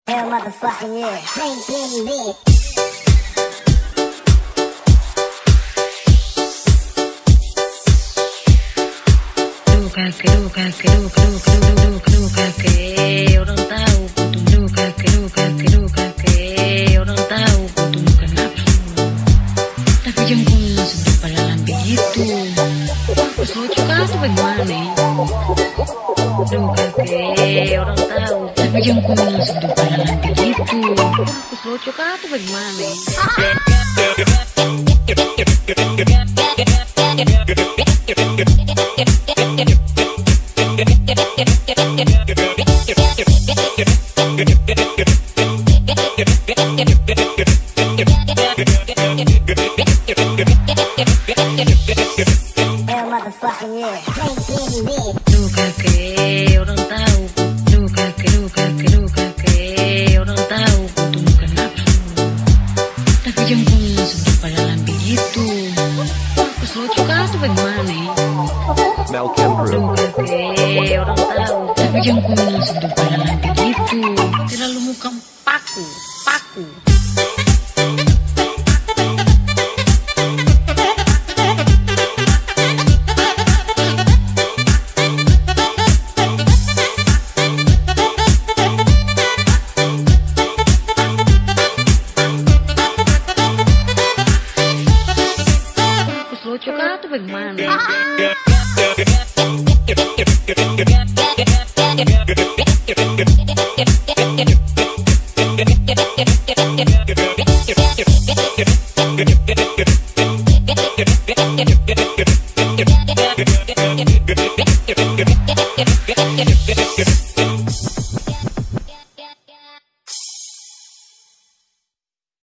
Hell motherfucking yeah. Bling bling bling. Orang tahu kutu orang tahu kutu bukan nafsu, tapi jengkol masuk di padalam begitu. Pas lucu kan tuh bagaimana? Orang tahu, tapi jengkol masuk di padalam begitu. Pas lucu kan tuh bagaimana? Orang tahu, orang tahu kutu bukan nafsu, tapi jengkol masuk di padalam begitu. Pas lucu kan tuh bagaimana? Orang tahu, tapi jengkol masuk di padalam begitu. Terlalu muka paku. Lucu kan tuh bagaimana?